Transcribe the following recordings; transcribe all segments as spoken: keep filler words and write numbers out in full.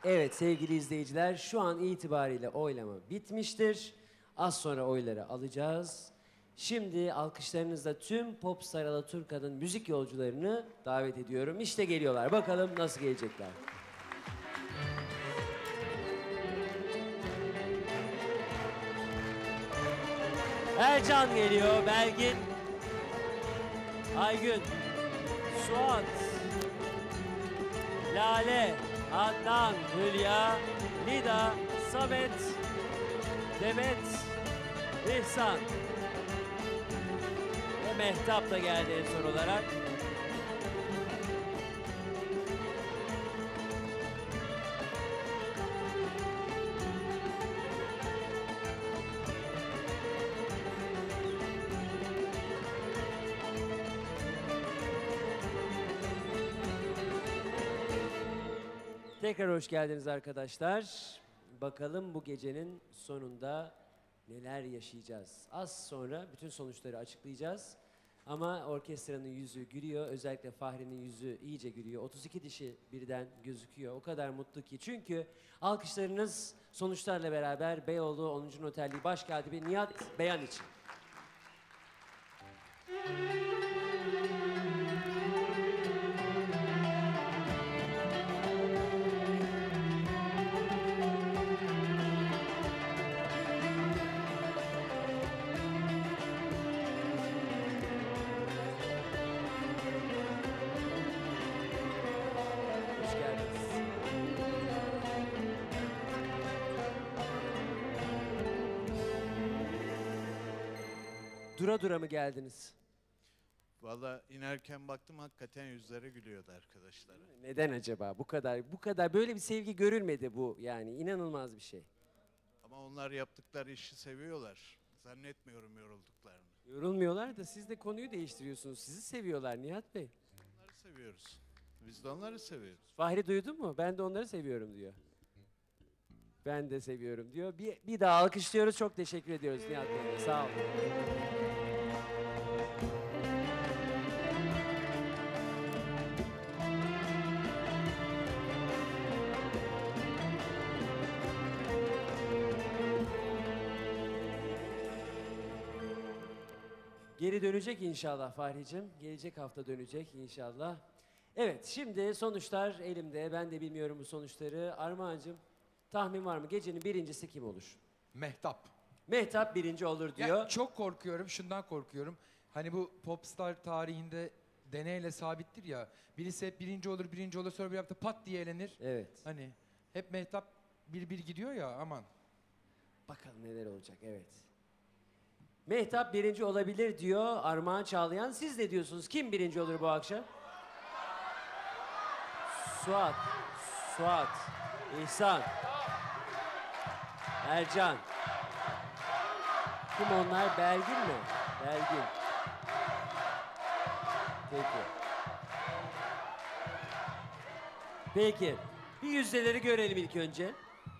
Evet sevgili izleyiciler, şu an itibariyle oylama bitmiştir. Az sonra oyları alacağız. Şimdi alkışlarınızla tüm Popstar Alaturka'nın müzik yolcularını davet ediyorum. İşte geliyorlar. Bakalım nasıl gelecekler. Ercan geliyor, Belgin, Aygün, Suat, Lale, Adnan, Hülya, Lida, Samet, Demet, İhsan ve Mehtap da geldi en son olarak. Tekrar hoş geldiniz arkadaşlar. Bakalım bu gecenin sonunda neler yaşayacağız. Az sonra bütün sonuçları açıklayacağız. Ama orkestranın yüzü gülüyor. Özellikle Fahri'nin yüzü iyice gülüyor. otuz iki dişi birden gözüküyor. O kadar mutlu ki. Çünkü alkışlarınız sonuçlarla beraber Beyoğlu onuncu Noterliği Başkatibi Nihat Beyan için. Dura dura mı geldiniz? Vallahi inerken baktım hakikaten yüzleri gülüyordu arkadaşlar. Neden acaba? Bu kadar bu kadar böyle bir sevgi görülmedi bu, yani inanılmaz bir şey. Ama onlar yaptıkları işi seviyorlar. Zannetmiyorum yorulduklarını. Yorulmuyorlar da siz de konuyu değiştiriyorsunuz. Sizi seviyorlar Nihat Bey. Onları seviyoruz. Biz de onları seviyoruz. Fahri duydun mu? Ben de onları seviyorum diyor. Ben de seviyorum diyor. Bir, bir daha alkışlıyoruz. Çok teşekkür ediyoruz Nihat Bey. Sağ olun. Geri dönecek inşallah Fahri'cim. Gelecek hafta dönecek inşallah. Evet, şimdi sonuçlar elimde. Ben de bilmiyorum bu sonuçları. Armağan'cığım, tahmin var mı? Gecenin birincisi kim olur? Mehtap. Mehtap birinci olur diyor. Ya çok korkuyorum, şundan korkuyorum. Hani bu popstar tarihinde deneyle sabittir ya. Birisi hep birinci olur, birinci olur, sonra bir hafta pat diye elenir. Evet. Hani hep Mehtap bir bir gidiyor ya, aman. Bakalım neler olacak, evet. Mehtap birinci olabilir diyor Armağan Çağlayan. Siz ne diyorsunuz? Kim birinci olur bu akşam? Suat, Suat, İhsan, Ercan. Kim onlar? Belgin mi? Belgin. Peki. Peki. Bir yüzdeleri görelim ilk önce.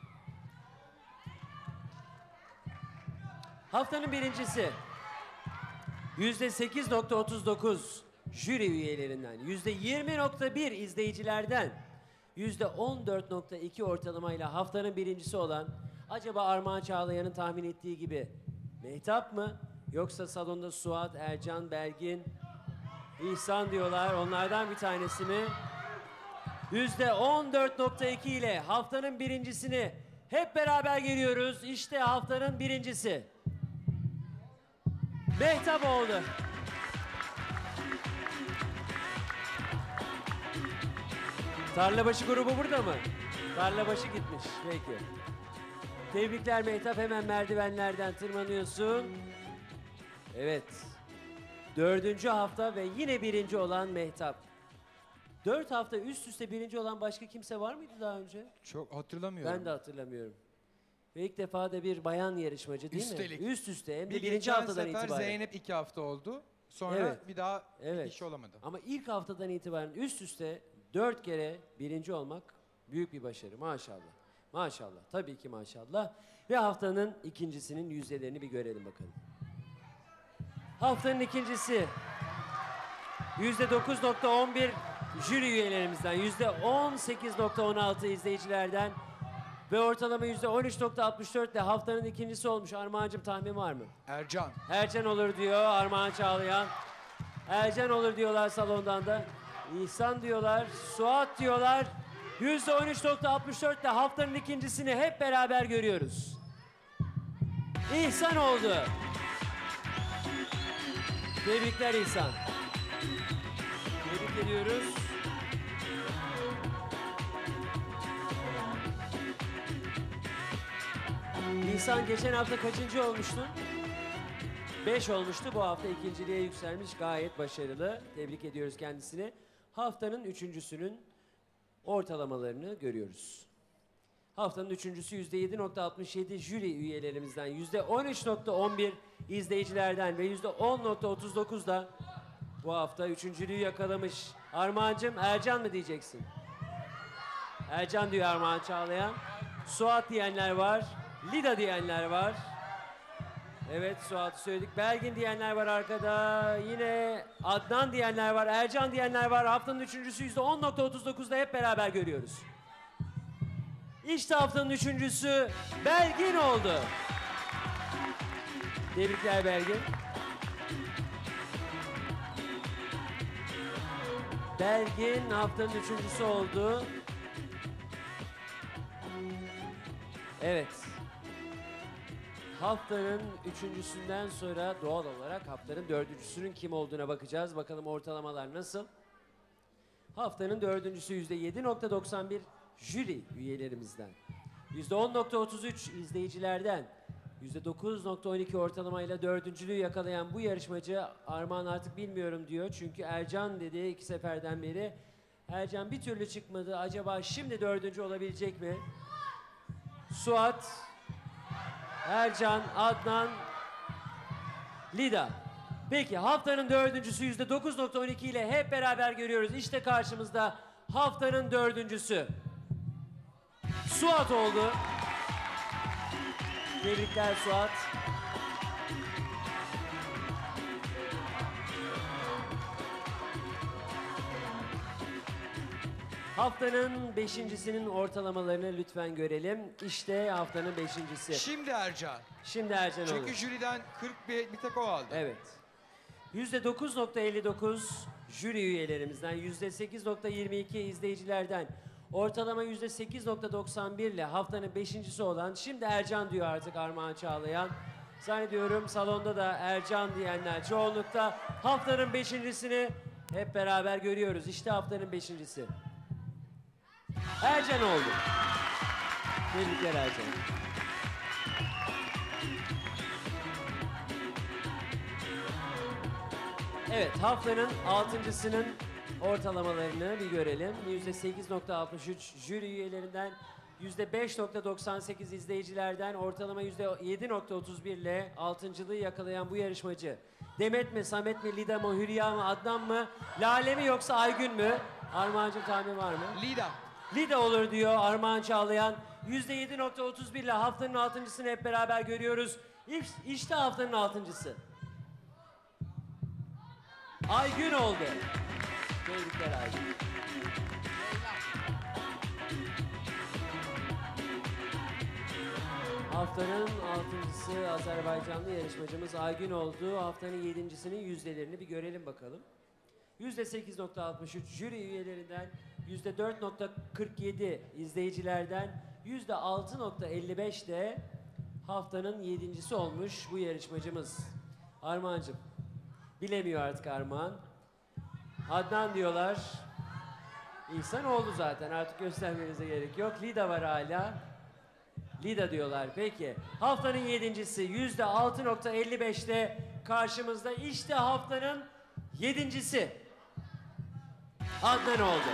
Haftanın birincisi yüzde sekiz nokta otuz dokuz jüri üyelerinden, yüzde yirmi nokta bir izleyicilerden, yüzde on dört nokta iki ortalamayla haftanın birincisi olan, acaba Armağan Çağlayan'ın tahmin ettiği gibi Mehtap mı? Yoksa salonda Suat, Ercan, Belgin, İhsan diyorlar. Onlardan bir tanesi mi? yüzde on dört nokta iki ile haftanın birincisini hep beraber geliyoruz. İşte haftanın birincisi. Mehtap oldu. Tarlabaşı grubu burada mı? Tarlabaşı gitmiş. Peki. Tebrikler Mehtap. Hemen merdivenlerden tırmanıyorsun. Evet. Dördüncü hafta ve yine birinci olan Mehtap. Dört hafta üst üste birinci olan başka kimse var mıydı daha önce? Çok hatırlamıyorum. Ben de hatırlamıyorum. Ve ilk defa da bir bayan yarışmacı değil Üstelik. mi? Üst üste hem de Bir birinci geçen haftadan sefer itibaren. Zeynep iki hafta oldu. Sonra Evet. bir daha Evet. bir iş olamadı. Ama ilk haftadan itibaren üst üste dört kere birinci olmak büyük bir başarı. Maşallah. Maşallah. Tabii ki maşallah. Ve haftanın ikincisinin yüzdelerini bir görelim bakalım. Haftanın ikincisi yüzde dokuz nokta on bir jüri üyelerimizden yüzde on sekiz nokta on altı izleyicilerden ve ortalama yüzde on üç nokta altmış dört ile haftanın ikincisi olmuş. Armağan'cığım tahmin var mı? Ercan. Ercan olur diyor Armağan Çağlayan. Ercan olur diyorlar salondan da. İhsan diyorlar, Suat diyorlar. yüzde on üç nokta altmış dört ile haftanın ikincisini hep beraber görüyoruz. İhsan oldu. Tebrikler İhsan. Tebrik ediyoruz. İhsan geçen hafta kaçıncı olmuştun? Beş olmuştu. Bu hafta ikinciliğe yükselmiş. Gayet başarılı. Tebrik ediyoruz kendisini. Haftanın üçüncüsünün ortalamalarını görüyoruz. Haftanın üçüncüsü yüzde yedi nokta altmış yedi jüri üyelerimizden, yüzde on üç nokta on bir izleyicilerden ve yüzde on nokta otuz dokuz da bu hafta üçüncülüğü yakalamış. Armağan'cığım Ercan mı diyeceksin? Ercan diyor Armağan Çağlayan. Suat diyenler var. Lida diyenler var. Evet, Suat'ı söyledik. Belgin diyenler var arkada. Yine Adnan diyenler var. Ercan diyenler var. Haftanın üçüncüsü yüzde on nokta otuz dokuzda hep beraber görüyoruz. İşte haftanın üçüncüsü Belgin oldu. Tebrikler Belgin. Belgin haftanın üçüncüsü oldu. Evet. Haftanın üçüncüsünden sonra doğal olarak haftanın dördüncüsünün kim olduğuna bakacağız. Bakalım ortalamalar nasıl? Haftanın dördüncüsü yüzde yedi nokta doksan bir jüri üyelerimizden. yüzde on nokta otuz üç izleyicilerden. yüzde dokuz nokta on iki ortalamayla dördüncülüğü yakalayan bu yarışmacı Armağan artık bilmiyorum diyor. Çünkü Ercan dedi iki seferden beri. Ercan bir türlü çıkmadı. Acaba şimdi dördüncü olabilecek mi? Suat, Ercan, Adnan, Lida. Peki haftanın dördüncüsü yüzde dokuz nokta on iki ile hep beraber görüyoruz. İşte karşımızda haftanın dördüncüsü. Suat oldu. Tebrikler Suat. Haftanın beşincisinin ortalamalarını lütfen görelim. İşte haftanın beşincisi. Şimdi Ercan. Şimdi Ercan olur. Çünkü jüriden kırk bir, bir tek o aldı. Evet. yüzde dokuz nokta elli dokuz jüri üyelerimizden, yüzde sekiz nokta yirmi iki izleyicilerden, ortalama yüzde sekiz nokta doksan bir ile haftanın beşincisi olan, şimdi Ercan diyor artık Armağan Çağlayan. Zannediyorum salonda da Ercan diyenler çoğunlukta. Haftanın beşincisini hep beraber görüyoruz. İşte haftanın beşincisi. Ercan oldu. Tebrikler Ercan. Evet, haftanın altıncısının ortalamalarını bir görelim. yüzde sekiz nokta altmış üç jüri üyelerinden, yüzde beş nokta doksan sekiz izleyicilerden, ortalama yüzde yedi nokta otuz bir ile altıncılığı yakalayan bu yarışmacı. Demet mi, Samet mi, Lida mı, Hülya mı, Adnan mı, Lale mi yoksa Aygün mü? Armağan'cığım tahmin var mı? Lida. Lida olur diyor Armağan Çağlayan. yüzde yedi nokta otuz bir ile haftanın altıncısını hep beraber görüyoruz. İş- İşte haftanın altıncısı. Aygün oldu. Tebrikler Aygün. Haftanın altıncısı Azerbaycanlı yarışmacımız Aygün oldu. Haftanın yedincisinin yüzdelerini bir görelim bakalım. yüzde sekiz nokta altmış üç jüri üyelerinden, yüzde dört nokta kırk yedi izleyicilerden, yüzde altı nokta elli beş de haftanın yedincisi olmuş bu yarışmacımız. Armağan'cığım, bilemiyor artık Armağan. Adnan diyorlar. İhsan oldu zaten, artık göstermenize gerek yok. Lida var hala. Lida diyorlar. Peki. Haftanın yedincisi yüzde altı nokta elli beşte karşımızda. İşte haftanın yedincisi. Adnan oldu.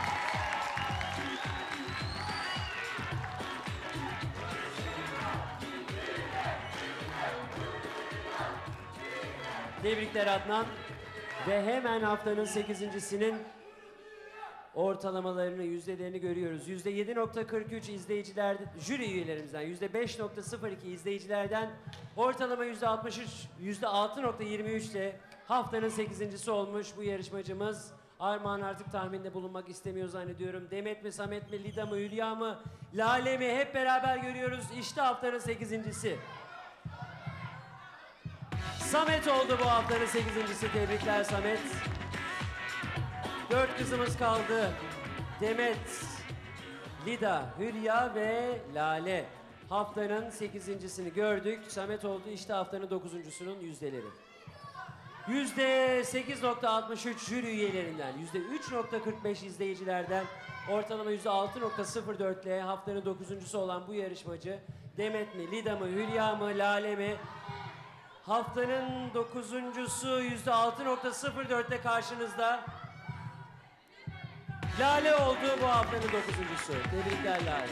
Tebrikler Adnan. Ve hemen haftanın sekizincisinin ortalamalarını, yüzdelerini görüyoruz. yüzde yedi nokta kırk üç izleyiciler, jüri üyelerimizden, yüzde beş nokta sıfır iki izleyicilerden, ortalama yüzde altmış üç, yüzde altı nokta yirmi üç ile haftanın sekizincisi olmuş bu yarışmacımız Armağan artık tahminde bulunmak istemiyor zannediyorum. Demet mi, Samet mi, Lida mı, Hülya mı, Lale mi? Hep beraber görüyoruz. İşte haftanın sekizincisi. Samet oldu bu haftanın sekizincisi. Tebrikler Samet. Dört kızımız kaldı. Demet, Lida, Hülya ve Lale. Haftanın sekizincisini gördük. Samet oldu. İşte haftanın dokuzuncusunun yüzdeleri. Yüzde sekiz nokta altmış üç jüri üyelerinden, yüzde üç nokta kırk beş izleyicilerden, ortalama yüzde altı nokta sıfır dört ile haftanın dokuzuncusu olan bu yarışmacı Demet mi, Lida mı, Hülya mı, Lale mi? Haftanın dokuzuncusu yüzde altı nokta sıfır dört ile karşınızda. Lale oldu bu haftanın dokuzuncusu. Tebrikler Lale.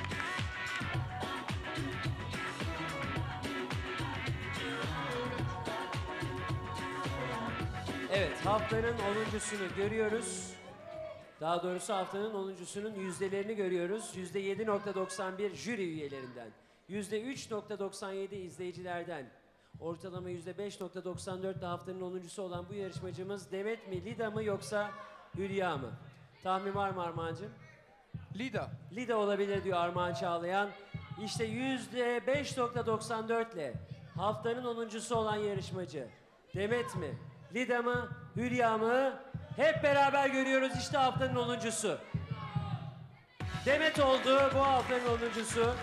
Evet, haftanın onuncusunu görüyoruz. Daha doğrusu haftanın onuncusunun yüzdelerini görüyoruz. Yüzde yedi nokta doksan bir jüri üyelerinden, yüzde üç nokta doksan yedi izleyicilerden, ortalama yüzde beş nokta doksan dört de haftanın onuncusu olan bu yarışmacımız Demet mi, Lida mı yoksa Hülya mı? Tahmin var mı Armağancığım? Lida. Lida olabilir diyor Armağan Çağlayan. İşte yüzde beş nokta doksan dört ile haftanın onuncusu olan yarışmacı Demet mi, Lida mı, Hülya mı? Hep beraber görüyoruz işte haftanın onuncusu. Demet oldu bu haftanın onuncusu.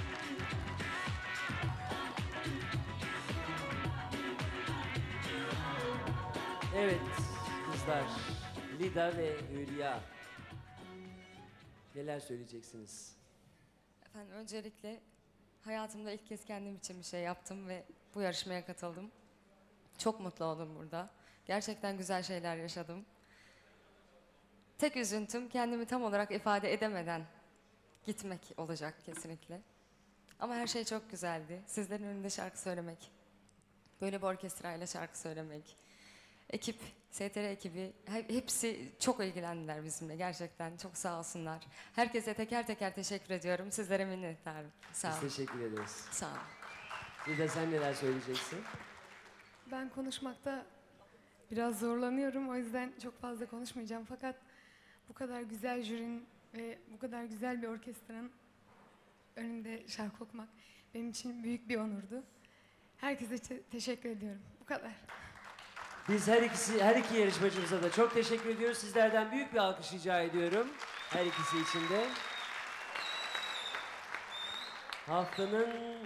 Evet kızlar, Lida ve Hülya. Neler söyleyeceksiniz? Efendim öncelikle hayatımda ilk kez kendim için bir şey yaptım ve bu yarışmaya katıldım. Çok mutlu oldum burada. Gerçekten güzel şeyler yaşadım. Tek üzüntüm kendimi tam olarak ifade edemeden gitmek olacak kesinlikle. Ama her şey çok güzeldi. Sizlerin önünde şarkı söylemek, böyle bir orkestrayla şarkı söylemek, ekip, S T R ekibi hepsi çok ilgilendiler bizimle gerçekten. Çok sağ olsunlar. Herkese teker teker teşekkür ediyorum. Sizlere minnettarım. Sağ olun. Biz teşekkür ederiz. Sağ olun. Lida sen neler söyleyeceksin? Ben konuşmakta biraz zorlanıyorum. O yüzden çok fazla konuşmayacağım. Fakat bu kadar güzel jürinin ve bu kadar güzel bir orkestranın önünde şarkı okumak benim için büyük bir onurdu. Herkese te- teşekkür ediyorum. Bu kadar. Biz her ikisi, her iki yarışmacımıza da çok teşekkür ediyoruz. Sizlerden büyük bir alkış rica ediyorum. Her ikisi için de. Haftanın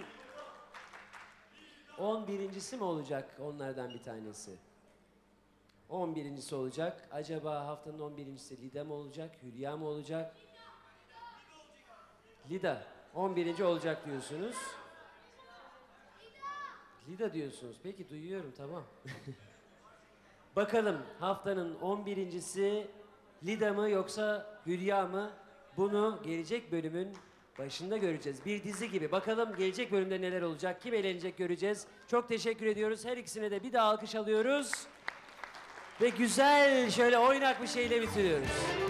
on birincisi mi olacak onlardan bir tanesi? on birincisi olacak. Acaba haftanın on birincisi Lida mı olacak, Hülya mı olacak? Lida. on birinci olacak diyorsunuz. Lida diyorsunuz. Peki duyuyorum, tamam. Bakalım haftanın on birincisi Lida mı yoksa Hülya mı? Bunu gelecek bölümün başında göreceğiz. Bir dizi gibi. Bakalım gelecek bölümde neler olacak? Kim eğlenecek göreceğiz. Çok teşekkür ediyoruz. Her ikisine de bir daha alkış alıyoruz. Ve güzel şöyle oynak bir şeyle bitiriyoruz.